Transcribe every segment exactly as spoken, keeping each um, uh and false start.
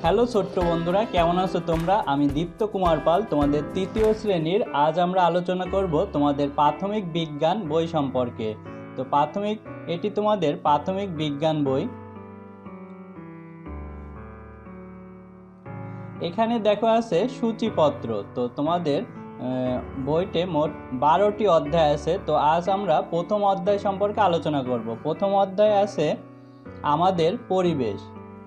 Hello ছোট্ট বন্ধুরা, কেমন আছো তোমরা? আমি দীপ্ত কুমার পাল, তোমাদের তৃতীয় শ্রেণীর। আজ আমরা আলোচনা করব তোমাদের প্রাথমিক বিজ্ঞান বই সম্পর্কে। তো প্রাথমিক এটি তোমাদের প্রাথমিক বিজ্ঞান বই। এখানে দেখো আছে সূচিপত্র। তো তোমাদের বইতে মোট বারোটি অধ্যায় আছে। তো আজ আমরা প্রথম অধ্যায় সম্পর্কে আলোচনা করব। প্রথম অধ্যায় আছে আমাদের পরিবেশ।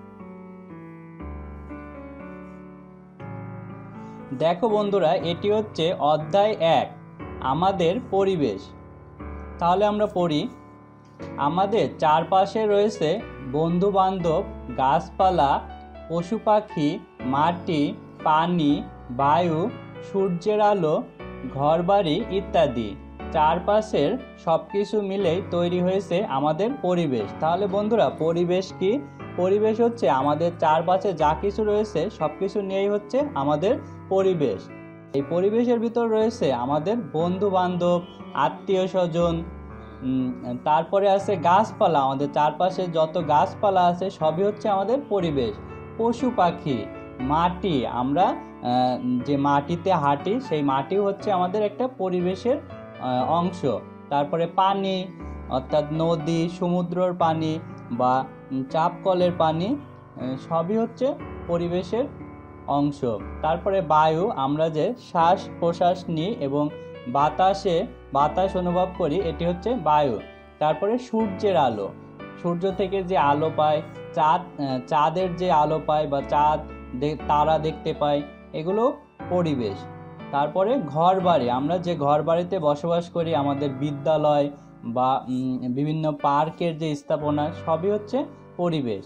দেখো বন্ধুরা, এটি হচ্ছে অধ্যায় এক, আমাদের পরিবেশ। তাহলে আমরা পড়ি। আমাদের চারপাশে রয়েছে বন্ধু বান্ধব, গাছপালা, পশু পাখি, মাটি, পানি, বায়ু, সূর্যের আলো, ঘরবাড়ি ইত্যাদি। চারপাশের সব কিছু মিলেই তৈরি হয়েছে আমাদের পরিবেশ। তাহলে বন্ধুরা, পরিবেশ কি? পরিবেশ হচ্ছে আমাদের চারপাশে যা কিছু রয়েছে সব কিছু নিয়েই হচ্ছে আমাদের পরিবেশ। এই পরিবেশের ভিতর রয়েছে আমাদের বন্ধু বান্ধব, আত্মীয় স্বজন, তারপরে আছে গাছপালা। আমাদের চারপাশে যত গাছপালা আছে সবই হচ্ছে আমাদের পরিবেশ। পশু পাখি, মাটি, আমরা যে মাটিতে হাঁটি সেই মাটিও হচ্ছে আমাদের একটা পরিবেশের অংশ। তারপরে পানি, অর্থাৎ নদী, সমুদ্রের পানি বা চাপকলের পানি, সবই হচ্ছে পরিবেশের অংশ। তারপরে বায়ু, আমরা যে শ্বাস প্রশ্বাস নিই এবং বাতাসে বাতাস অনুভব করি, এটি হচ্ছে বায়ু। তারপরে সূর্যের আলো, সূর্য থেকে যে আলো পাই, চাঁদ চাঁদের যে আলো পাই বা চাঁদ তারা দেখতে পাই, এগুলো পরিবেশ। তারপরে ঘর বাড়ি, আমরা যে ঘর বাড়িতে বসবাস করি, আমাদের বিদ্যালয় বা বিভিন্ন পার্কের যে স্থাপনা, সবই হচ্ছে পরিবেশ।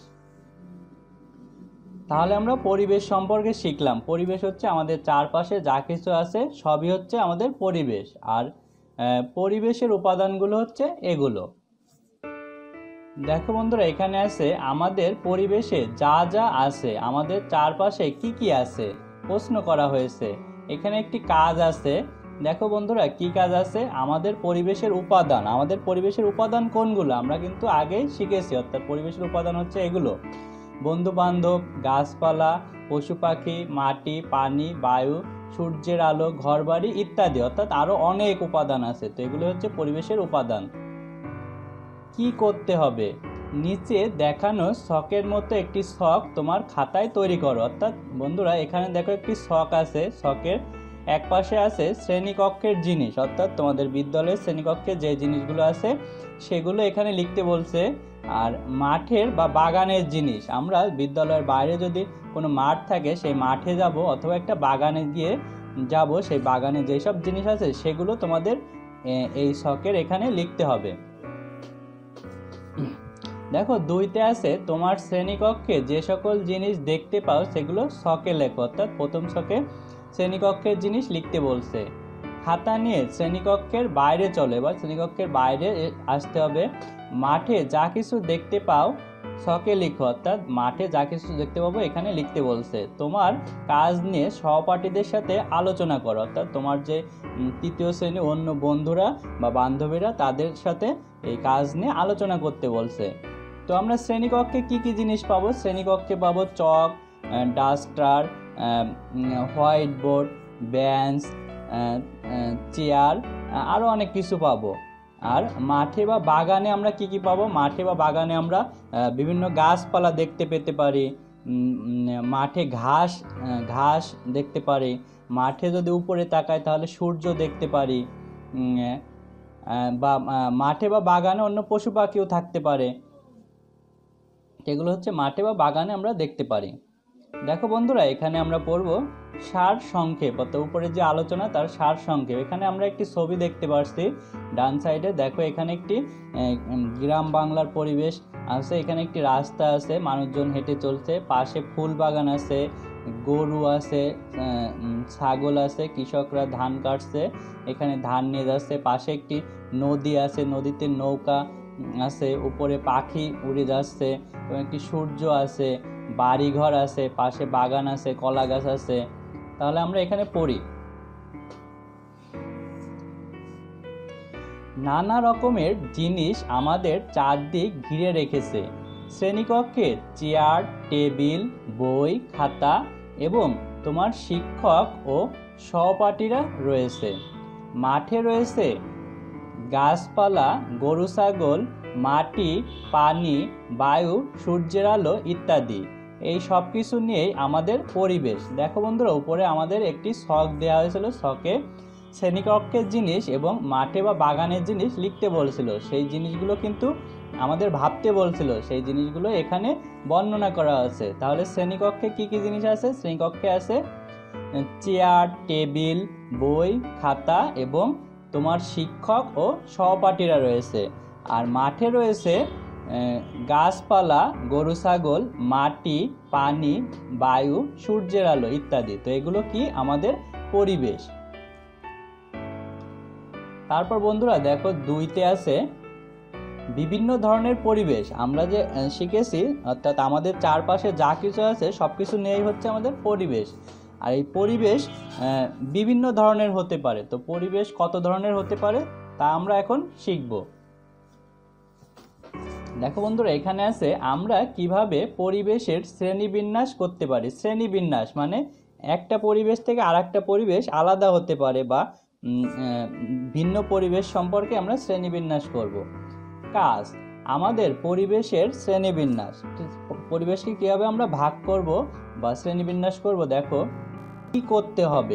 তাহলে আমরা পরিবেশ সম্পর্কে শিখলাম। পরিবেশ হচ্ছে আমাদের চারপাশে যা কিছু আছে সবই হচ্ছে আমাদের পরিবেশ। আর পরিবেশের উপাদানগুলো হচ্ছে এগুলো। দেখো বন্ধুরা, এখানে আছে আমাদের পরিবেশে যা যা আছে, আমাদের চারপাশে কি কি আছে প্রশ্ন করা হয়েছে। এখানে একটি কাজ আছে। দেখো বন্ধুরা, কি কাজ আছে? আমাদের পরিবেশের উপাদান। আমাদের পরিবেশের উপাদান কোনগুলো আমরা কিন্তু আগেই শিখেছি। অর্থাৎ পরিবেশের উপাদান হচ্ছে এগুলো: বন্ধু বান্ধব, গাছপালা, পশু পাখি, মাটি, পানি, বায়ু, সূর্যের আলো, ঘরবাড়ি ইত্যাদি। অর্থাৎ আরো অনেক উপাদান আছে। তো এগুলো হচ্ছে পরিবেশের উপাদান। কি করতে হবে? নিচে দেখানো ছকের মতো একটি ছক তোমার খাতায় তৈরি করো। অর্থাৎ বন্ধুরা, এখানে দেখো একটি ছক আছে। ছকের এক পাশে আছে শ্রেণীকক্ষের জিনিস, অর্থাৎ তোমাদের বিদ্যালয়ের শ্রেণীকক্ষে যে জিনিসগুলো আছে সেগুলো এখানে লিখতে বলছে। আর মাঠের বা বাগানের জিনিস, আমরা বিদ্যালয়ের বাইরে যদি কোনো মাঠ থাকে সেই মাঠে যাব অথবা একটা বাগানে গিয়ে যাব, সেই বাগানে যেসব জিনিস আছে সেগুলো তোমাদের এই ছকের এখানে লিখতে হবে। দেখো দুইতে আছে তোমার শ্রেণীকক্ষে যে সকল জিনিস দেখতে পাও সেগুলো ছকে লেখো। অর্থাৎ প্রথম ছকে শ্রেণীকক্ষের জিনিস লিখতে বলছে। খাতা নিয়ে শ্রেণীকক্ষের বাইরে চলে বা শ্রেণীকক্ষের বাইরে আসতে হবে। মাঠে যা কিছু দেখতে পাও ছকে লিখো। অর্থাৎ মাঠে যা কিছু দেখতে পাবো এখানে লিখতে বলছে। তোমার কাজ নিয়ে সহপাঠীদের সাথে আলোচনা করো। অর্থাৎ তোমার যে তৃতীয় শ্রেণীর অন্য বন্ধুরা বা বান্ধবীরা, তাদের সাথে এই কাজ নিয়ে আলোচনা করতে বলছে। তো আমরা শ্রেণীকক্ষে কি কি জিনিস পাবো? শ্রেণীকক্ষে পাবো chalk, duster, white board, bench, chair, আরও অনেক কিছু পাবো। আর মাঠে বা বাগানে আমরা কি কি পাবো? মাঠে বা বাগানে আমরা বিভিন্ন গাছপালা দেখতে পেতে পারি। মাঠে ঘাস ঘাস দেখতে পারি। মাঠে যদি উপরে তাকাই তাহলে সূর্য দেখতে পারি। বা মাঠে বা বাগানে অন্য পশু পাখিও থাকতে পারে। এগুলো হচ্ছে মাঠে বা বাগানে আমরা দেখতে পারি। দেখো বন্ধুরা, এখানে আমরা পড়ব সার সংক্ষেপ। অর্থাৎ উপরে যে আলোচনা তার সার সংক্ষেপ। এখানে আমরা একটি ছবি দেখতে পাচ্ছি ডান সাইডে। দেখো এখানে একটি গ্রাম বাংলার পরিবেশ আছে। এখানে একটি রাস্তা আছে, মানুষজন হেঁটে চলছে। পাশে ফুল বাগান আছে, গরু আছে, ছাগল আছে, কৃষকরা ধান কাটছে, এখানে ধান নিয়ে যাচ্ছে। পাশে একটি নদী আছে, নদীতে নৌকা আছে, উপরে পাখি উড়ে যাচ্ছে এবং একটি সূর্য আছে, বাড়িঘর আছে, পাশে বাগান আছে, কলা গাছ আছে। তাহলে আমরা এখানে পড়ি, নানা রকমের জিনিস আমাদের চারদিক ঘিরে রেখেছে। শ্রেণীকক্ষে চেয়ার, টেবিল, বই, খাতা এবং তোমার শিক্ষক ও সহপাঠীরা রয়েছে। মাঠে রয়েছে গাছপালা, গরু ছাগল, মাটি, পানি, বায়ু, সূর্যের আলো ইত্যাদি। এই সব কিছু নিয়েই আমাদের পরিবেশ। দেখো বন্ধুরা, উপরে আমাদের একটি ছক দেওয়া হয়েছিল, ছকে শ্রেণীকক্ষের জিনিস এবং মাঠে বা বাগানের জিনিস লিখতে বলছিল। সেই জিনিসগুলো কিন্তু আমাদের ভাবতে বলছিল, সেই জিনিসগুলো এখানে বর্ণনা করা আছে। তাহলে শ্রেণীকক্ষে কি কি জিনিস আছে? শ্রেণীকক্ষে আছে চেয়ার, টেবিল, বই, খাতা এবং তোমার শিক্ষক ও সহপাঠীরা রয়েছে। আর মাঠে রয়েছে গাছপালা, গরু ছাগল, মাটি, পানি, বায়ু, সূর্যের আলো ইত্যাদি। তো এগুলো কি? আমাদের পরিবেশ। তারপর বন্ধুরা দেখো, দুইতে আছে বিভিন্ন ধরনের পরিবেশ। আমরা যে শিখেছি, অর্থাৎ আমাদের চারপাশে যা কিছু আছে সব কিছু নিয়েই হচ্ছে আমাদের পরিবেশ। আর এই পরিবেশ বিভিন্ন ধরনের হতে পারে। তো পরিবেশ কত ধরনের হতে পারে তা আমরা এখন শিখব। দেখো বন্ধুরা, এখানে আছে আমরা কিভাবে পরিবেশের শ্রেণীবিন্যাস করতে পারি। শ্রেণীবিন্যাস মানে একটা পরিবেশ থেকে আর একটা পরিবেশ আলাদা হতে পারে বা ভিন্ন পরিবেশ সম্পর্কে আমরা শ্রেণীবিন্যাস করব। কাজ, আমাদের পরিবেশের শ্রেণীবিন্যাস। পরিবেশকে কিভাবে আমরা ভাগ করব বা শ্রেণীবিন্যাস করব, দেখো কি করতে হবে।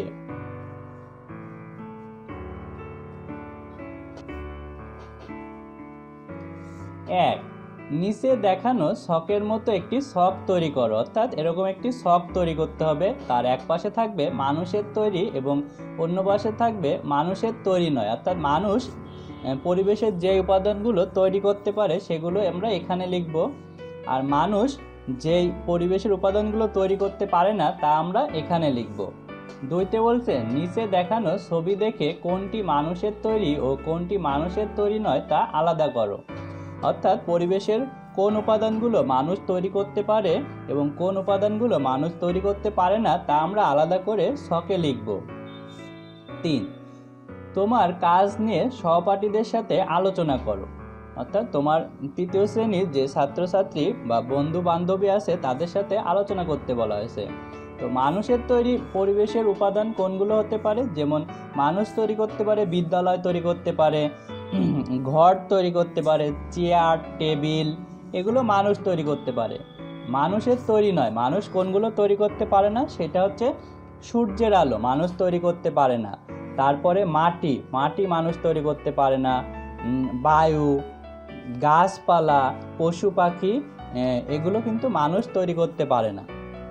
এক, নিচে দেখানো ছকের মতো একটি ছক তৈরি করো। অর্থাৎ এরকম একটি ছক তৈরি করতে হবে। তার এক পাশে থাকবে মানুষের তৈরি এবং অন্য পাশে থাকবে মানুষের তৈরি নয়। অর্থাৎ মানুষ পরিবেশের যে উপাদানগুলো তৈরি করতে পারে সেগুলো আমরা এখানে লিখব, আর মানুষ যেই পরিবেশের উপাদানগুলো তৈরি করতে পারে না তা আমরা এখানে লিখব। দুইতে বলছে নিচে দেখানো ছবি দেখে কোনটি মানুষের তৈরি ও কোনটি মানুষের তৈরি নয় তা আলাদা করো। অর্থাৎ পরিবেশের কোন উপাদানগুলো মানুষ তৈরি করতে পারে এবং কোন উপাদানগুলো মানুষ তৈরি করতে পারে না তা আমরা আলাদা করে ছকে লিখব। তিন, তোমার কাজ নিয়ে সহপাঠীদের সাথে আলোচনা করো। অর্থাৎ তোমার তৃতীয় শ্রেণীর যে ছাত্রছাত্রী বা বন্ধু বান্ধবী আছে তাদের সাথে আলোচনা করতে বলা হয়েছে। তো মানুষের তৈরি পরিবেশের উপাদান কোনগুলো হতে পারে? যেমন মানুষ তৈরি করতে পারে বিদ্যালয় তৈরি করতে পারে, ঘর তৈরি করতে পারে, চেয়ার, টেবিল, এগুলো মানুষ তৈরি করতে পারে। মানুষের তৈরি নয়, মানুষ কোনগুলো তৈরি করতে পারে না সেটা হচ্ছে সূর্যের আলো মানুষ তৈরি করতে পারে না। তারপরে মাটি, মাটি মানুষ তৈরি করতে পারে না। বায়ু, গাছপালা, পশু পাখি, এগুলো কিন্তু মানুষ তৈরি করতে পারে না।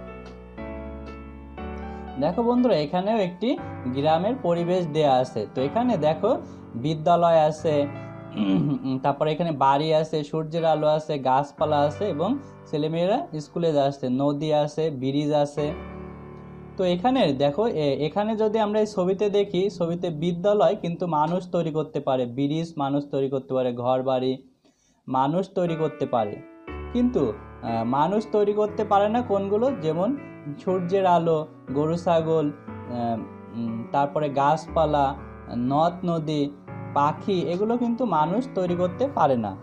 দেখো বন্ধুরা, এখানেও একটি গ্রামের পরিবেশ দেয়া আছে। তো এখানে দেখো বিদ্যালয় আছে, তারপরে এখানে বাড়ি আছে, সূর্যের আলো আছে, গাছপালা আছে এবং ছেলেমেয়েরা স্কুলে যাচ্ছে, নদী আছে, ব্রিজ আছে। তো এখানে দেখো, এখানে যদি আমরা এই ছবিতে দেখি, ছবিতে বিদ্যালয় কিন্তু মানুষ তৈরি করতে পারে, ব্রিজ মানুষ তৈরি করতে পারে, ঘর বাড়ি মানুষ তৈরি করতে পারে, কিন্তু মানুষ তৈরি করতে পারে না কোনগুলো? যেমন সূর্যের আলো, গরু ছাগল, তারপরে গাছপালা, নদ নদী, পাখি, এগুলো কিন্তু মানুষ তৈরি করতে পারে না।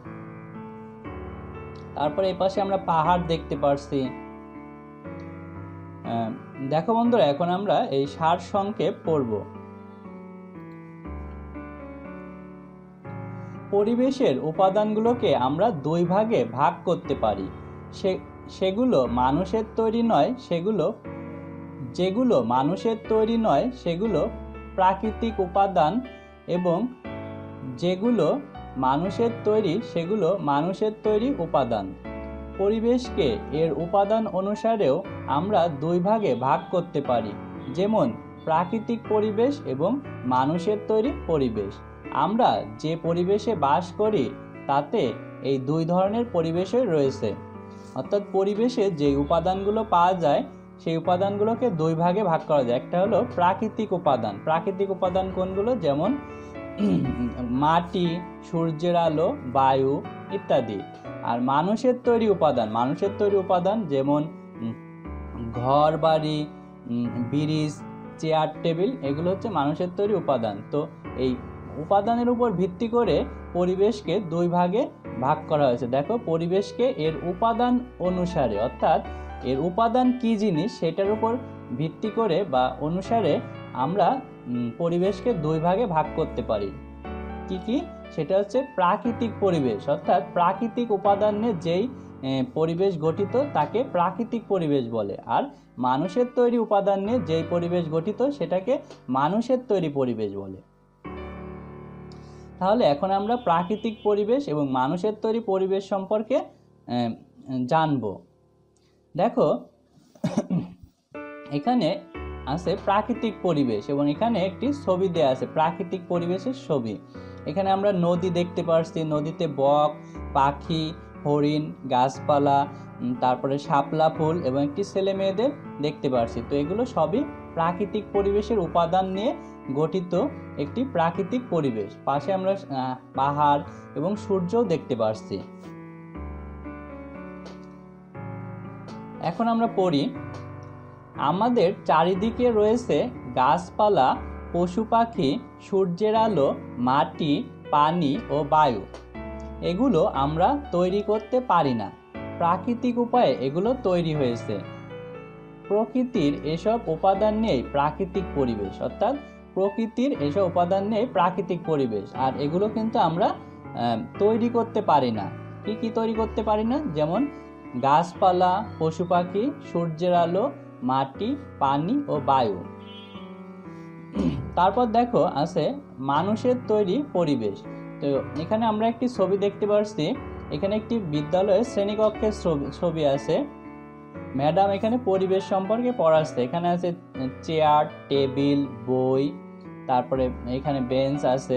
তারপরে এই পাশে আমরা পাহাড় দেখতে পারছি। দেখো বন্ধুরা, এখন আমরা এই সার সংক্ষেপ পড়ব। পরিবেশের উপাদানগুলোকে আমরা দুই ভাগে ভাগ করতে পারি। সে সেগুলো মানুষের তৈরি নয়, সেগুলো যেগুলো মানুষের তৈরি নয় সেগুলো প্রাকৃতিক উপাদান এবং যেগুলো মানুষের তৈরি সেগুলো মানুষের তৈরি উপাদান। পরিবেশকে এর উপাদান অনুসারেও আমরা দুই ভাগে ভাগ করতে পারি, যেমন প্রাকৃতিক পরিবেশ এবং মানুষের তৈরি পরিবেশ। আমরা যে পরিবেশে বাস করি তাতে এই দুই ধরনের পরিবেশই রয়েছে। অর্থাৎ পরিবেশে যে উপাদানগুলো পাওয়া যায় সেই উপাদানগুলোকে দুই ভাগে ভাগ করা যায়। একটা হলো প্রাকৃতিক উপাদান। প্রাকৃতিক উপাদান কোনগুলো? যেমন মাটি, সূর্যের আলো, বায়ু ইত্যাদি। আর মানুষের তৈরি উপাদান, মানুষের তৈরি উপাদান যেমন ঘর বাড়ি, ব্রিজ, চেয়ার, টেবিল, এগুলো হচ্ছে মানুষের তৈরি উপাদান। তো এই উপাদানের উপর ভিত্তি করে পরিবেশকে দুই ভাগে ভাগ করা হয়েছে। দেখো, পরিবেশকে এর উপাদান অনুসারে, অর্থাৎ এর উপাদান কি জিনিস সেটার উপর ভিত্তি করে বা অনুসারে আমরা পরিবেশকে দুই ভাগে ভাগ করতে পারি। কি কি? সেটা হচ্ছে প্রাকৃতিক পরিবেশ, অর্থাৎ প্রাকৃতিক উপাদান নিয়ে যেই পরিবেশ গঠিত তাকে প্রাকৃতিক পরিবেশ বলে। আর মানুষের তৈরি উপাদান নিয়ে যেই পরিবেশ গঠিত সেটাকে মানুষের তৈরি পরিবেশ বলে। তাহলে এখন আমরা প্রাকৃতিক পরিবেশ এবং মানুষের তৈরি পরিবেশ সম্পর্কে জানব। দেখো, এখানে আছে প্রাকৃতিক পরিবেশ এবং এখানে একটি ছবি দেয়া আছে প্রাকৃতিক পরিবেশের ছবি। এখানে আমরা নদী দেখতে পাচ্ছি, নদীতে বক, পাখি, হরিণ, গাছপালা, তারপরে শাপলা ফুল এবং একটি ছেলে মেয়েদের দেখতে পাচ্ছি। তো এগুলো সবই প্রাকৃতিক পরিবেশের উপাদান নিয়ে গঠিত একটি প্রাকৃতিক পরিবেশ। পাশে আমরা পাহাড় এবং সূর্যও দেখতে পাচ্ছি। এখন আমরা পড়ি, আমাদের চারিদিকে রয়েছে গাছপালা, পশু পাখি, সূর্যের আলো, মাটি, পানি ও বায়ু। এগুলো আমরা তৈরি করতে পারি না, প্রাকৃতিক উপায়ে এগুলো তৈরি হয়েছে। প্রকৃতির এসব উপাদান নিয়েই প্রাকৃতিক পরিবেশ, অর্থাৎ প্রকৃতির এসব উপাদান নিয়েই প্রাকৃতিক পরিবেশ। আর এগুলো কিন্তু আমরা তৈরি করতে পারি না। কি কি তৈরি করতে পারি না? যেমন গাছপালা, পশু পাখি, সূর্যের আলো, মাটি, পানি ও বায়ু। তারপর দেখো আছে মানুষের তৈরি পরিবেশ। তো এখানে আমরা একটি ছবি দেখতে পাচ্ছি। এখানে একটি বিদ্যালয়ের শ্রেণীকক্ষের ছবি আছে। ম্যাডাম এখানে পরিবেশ সম্পর্কে পড়াচ্ছে। এখানে আছে চেয়ার, টেবিল, বই, তারপরে এখানে বেঞ্চ আছে,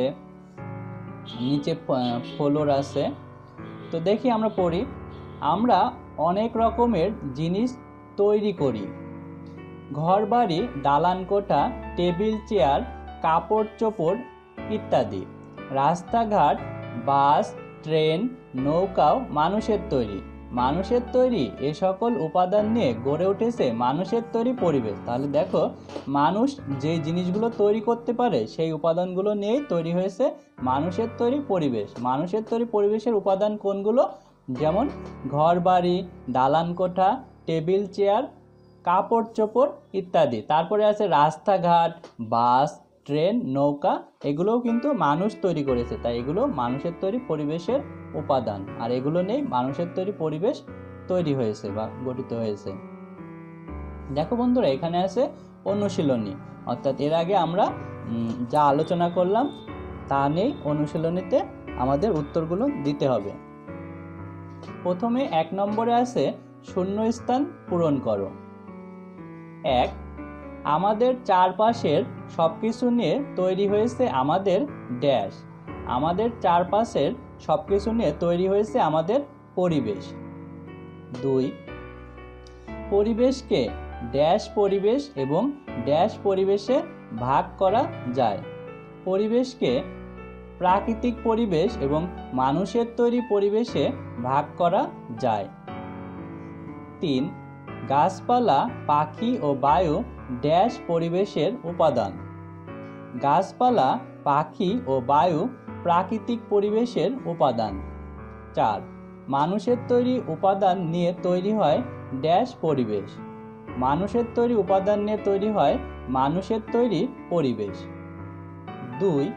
নিচে ফ্লোর আছে। তো দেখি আমরা পড়ি, আমরা অনেক রকমের জিনিস তৈরি করি। ঘর বাড়ি, দালান কোঠা, টেবিল চেয়ার, কাপড় চোপড় ইত্যাদি। রাস্তাঘাট, বাস, ট্রেন, নৌকাও মানুষের তৈরি। মানুষের তৈরি এ সকল উপাদান নিয়ে গড়ে উঠেছে মানুষের তৈরি পরিবেশ। তাহলে দেখো, মানুষ যে জিনিসগুলো তৈরি করতে পারে সেই উপাদানগুলো নিয়েই তৈরি হয়েছে মানুষের তৈরি পরিবেশ। মানুষের তৈরি পরিবেশের উপাদান কোনগুলো? যেমন ঘর বাড়ি, দালান কোঠা, টেবিল চেয়ার, কাপড় চোপড় ইত্যাদি। তারপরে আছে রাস্তাঘাট, বাস, ট্রেন, নৌকা, এগুলোও কিন্তু মানুষ তৈরি করেছে। তাই এগুলো মানুষের তৈরি পরিবেশের উপাদান। আর এগুলো নেই মানুষের তৈরি পরিবেশ তৈরি হয়েছে বা গঠিত হয়েছে। দেখো বন্ধুরা, এখানে আছে অনুশীলনী, অর্থাৎ এর আগে আমরা যা আলোচনা করলাম তা নেই অনুশীলনীতে আমাদের উত্তরগুলো দিতে হবে। প্রথমে এক নম্বরে আছে শূন্যস্থান পূরণ করো। এক, আমাদের চারপাশের সব কিছু নিয়ে তৈরি হয়েছে আমাদের ড্যাশ। আমাদের চারপাশের সব কিছু নিয়ে তৈরি হয়েছে আমাদের পরিবেশ। দুই, পরিবেশকে ড্যাশ পরিবেশ এবং ড্যাশ পরিবেশে ভাগ করা যায়। পরিবেশকে প্রাকৃতিক পরিবেশ এবং মানুষের তৈরি পরিবেশে ভাগ করা যায়। তিন, গাছপালা, পাখি ও বায়ু ড্যাশ পরিবেশের উপাদান। গাছপালা, পাখি ও বায়ু প্রাকৃতিক পরিবেশের উপাদান। চার, মানুষের তৈরি উপাদান নিয়ে তৈরি হয় ড্যাশ পরিবেশ। মানুষের তৈরি উপাদান নিয়ে তৈরি হয় মানুষের তৈরি পরিবেশ। দুই,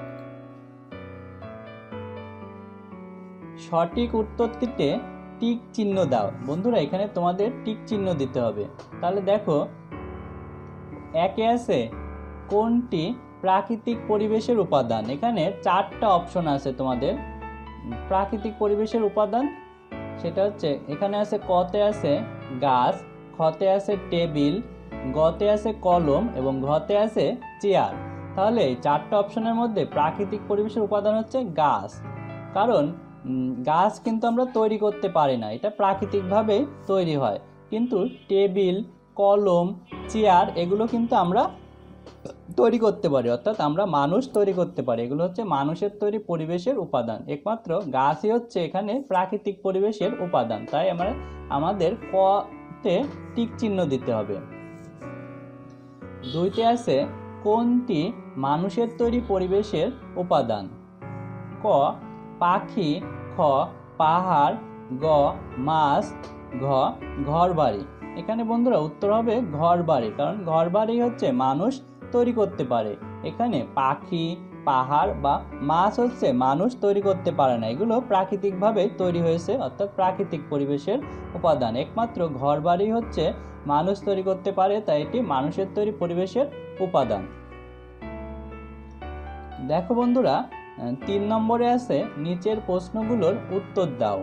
সঠিক উত্তরটিতে টিক চিহ্ন দাও। বন্ধুরা, এখানে তোমাদের টিক চিহ্ন দিতে হবে। তাহলে দেখো, একে আছে কোনটি প্রাকৃতিক পরিবেশের উপাদান। এখানে চারটা অপশন আছে তোমাদের প্রাকৃতিক পরিবেশের উপাদান। সেটা হচ্ছে এখানে আছে কতে আছে গাছ, খতে আছে টেবিল, গতে আছে কলম এবং ঘতে আছে চেয়ার। তাহলে এই চারটা অপশনের মধ্যে প্রাকৃতিক পরিবেশের উপাদান হচ্ছে গাছ। কারণ গাছ কিন্তু আমরা তৈরি করতে পারি না, এটা প্রাকৃতিকভাবে তৈরি হয়। কিন্তু টেবিল, কলম, চেয়ার এগুলো কিন্তু আমরা তৈরি করতে পারি, অর্থাৎ আমরা মানুষ তৈরি করতে পারি। এগুলো হচ্ছে মানুষের তৈরি পরিবেশের উপাদান। একমাত্র গাছই হচ্ছে এখানে প্রাকৃতিক পরিবেশের উপাদান। তাই আমরা আমাদের কতে টিক চিহ্ন দিতে হবে। দুইতে আছে কোনটি মানুষের তৈরি পরিবেশের উপাদান। ক পাখি, খ পাহাড়, গ মাছ, ঘ ঘরবাড়ি। এখানে বন্ধুরা উত্তর হবে ঘরবাড়ি, কারণ ঘরবাড়ি হচ্ছে মানুষ তৈরি করতে পারে। এখানে পাখি, পাহাড় বা মাছ হচ্ছে মানুষ তৈরি করতে পারে না, এগুলো প্রাকৃতিকভাবে তৈরি হয়েছে, অর্থাৎ প্রাকৃতিক পরিবেশের উপাদান। একমাত্র ঘরবাড়ি হচ্ছে মানুষ তৈরি করতে পারে, তাই এটি মানুষের তৈরি পরিবেশের উপাদান। দেখো বন্ধুরা, তিন নম্বরে আছে নিচের প্রশ্নগুলোর উত্তর দাও।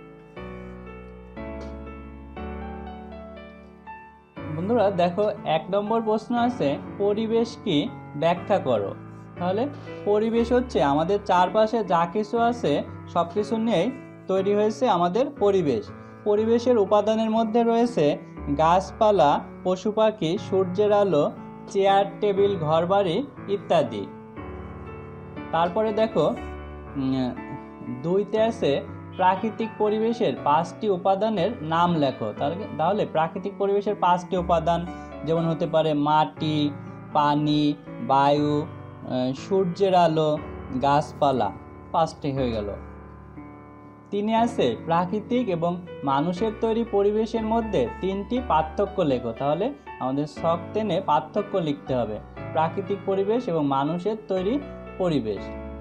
বন্ধুরা দেখো, এক নম্বর প্রশ্ন আছে পরিবেশ কি ব্যাখ্যা করো। তাহলে পরিবেশ হচ্ছে আমাদের চারপাশে যা কিছু আছে সব কিছু নিয়েই তৈরি হয়েছে আমাদের পরিবেশ। পরিবেশের উপাদানের মধ্যে রয়েছে গাছপালা, পশু পাখি, সূর্যের আলো, চেয়ার টেবিল, ঘরবাড়ি ইত্যাদি। তারপরে দেখো দুইতে আছে প্রাকৃতিক পরিবেশের পাঁচটি উপাদানের নাম লেখো। তাহলে প্রাকৃতিক পরিবেশের পাঁচটি উপাদান যেমন হতে পারে মাটি, পানি, বায়ু, সূর্যের আলো, গাছপালা, পাঁচটি হয়ে গেল। তিনে আছে প্রাকৃতিক এবং মানুষের তৈরি পরিবেশের মধ্যে তিনটি পার্থক্য লেখো। তাহলে আমাদের ছক টেনে পার্থক্য লিখতে হবে, প্রাকৃতিক পরিবেশ এবং মানুষের তৈরি পরিবেশ।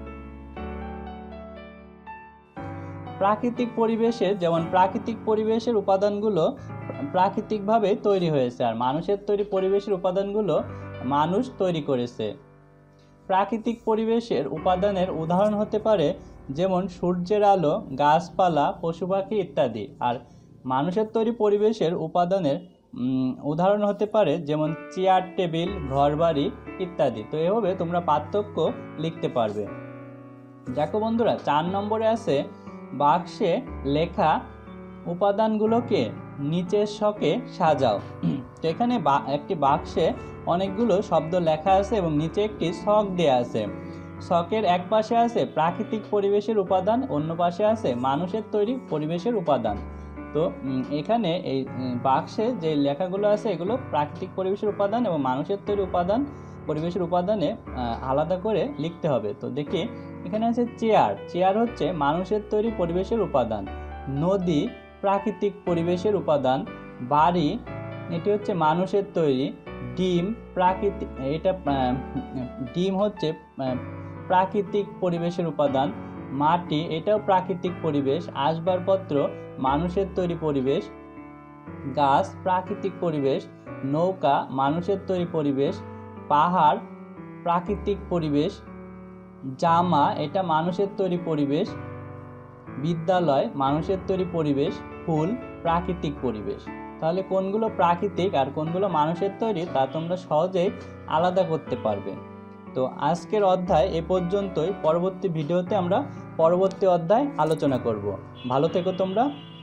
প্রাকৃতিক পরিবেশে যেমন প্রাকৃতিক পরিবেশের উপাদানগুলো প্রাকৃতিকভাবে তৈরি হয়েছে, আর মানুষের তৈরি পরিবেশের উপাদানগুলো মানুষ তৈরি করেছে। প্রাকৃতিক পরিবেশের উপাদানের উদাহরণ হতে পারে যেমন সূর্যের আলো, গাছপালা, পশু পাখি ইত্যাদি। আর মানুষের তৈরি পরিবেশের উপাদানের উদাহরণ হতে পারে যেমন চেয়ার টেবিল, ঘরবাড়ি ইত্যাদি। তো এভাবে তোমরা পার্থক্য লিখতে পারবে। দেখো বন্ধুরা, চার নম্বরে আছে বাক্সে লেখা উপাদানগুলোকে নিচের ছকে সাজাও। তো এখানে একটি বাক্সে অনেকগুলো শব্দ লেখা আছে এবং নিচে একটি ছক দেয়া আছে। ছকের এক পাশে আছে প্রাকৃতিক পরিবেশের উপাদান, অন্য পাশে আছে মানুষের তৈরি পরিবেশের উপাদান। তো এখানে এই বাক্সে যে লেখাগুলো আছে এগুলো প্রাকৃতিক পরিবেশের উপাদান এবং মানুষের তৈরি উপাদান পরিবেশের উপাদানে আলাদা করে লিখতে হবে। তো দেখি এখানে আছে চেয়ার। চেয়ার হচ্ছে মানুষের তৈরি পরিবেশের উপাদান। নদী প্রাকৃতিক পরিবেশের উপাদান। বাড়ি এটি হচ্ছে মানুষের তৈরি। ডিম প্রাকৃতিক এটা ডিম হচ্ছে প্রাকৃতিক পরিবেশের উপাদান। মাটি এটাও প্রাকৃতিক পরিবেশ। আসবাবপত্র মানুষের তৈরি পরিবেশ। গাছ প্রাকৃতিক পরিবেশ। নৌকা মানুষের তৈরি পরিবেশ। পাহাড় প্রাকৃতিক পরিবেশ। জামা এটা মানুষের তৈরি পরিবেশ। বিদ্যালয় মানুষের তৈরি পরিবেশ। ফুল প্রাকৃতিক পরিবেশ। তাহলে কোনগুলো প্রাকৃতিক আর কোনগুলো মানুষের তৈরি তা তোমরা সহজেই আলাদা করতে পারবে। তো আজকের অধ্যায় এ পর্যন্তই। পরবর্তী ভিডিওতে আমরা পরবর্তী অধ্যায় আলোচনা করব। ভালো থেকো তোমরা।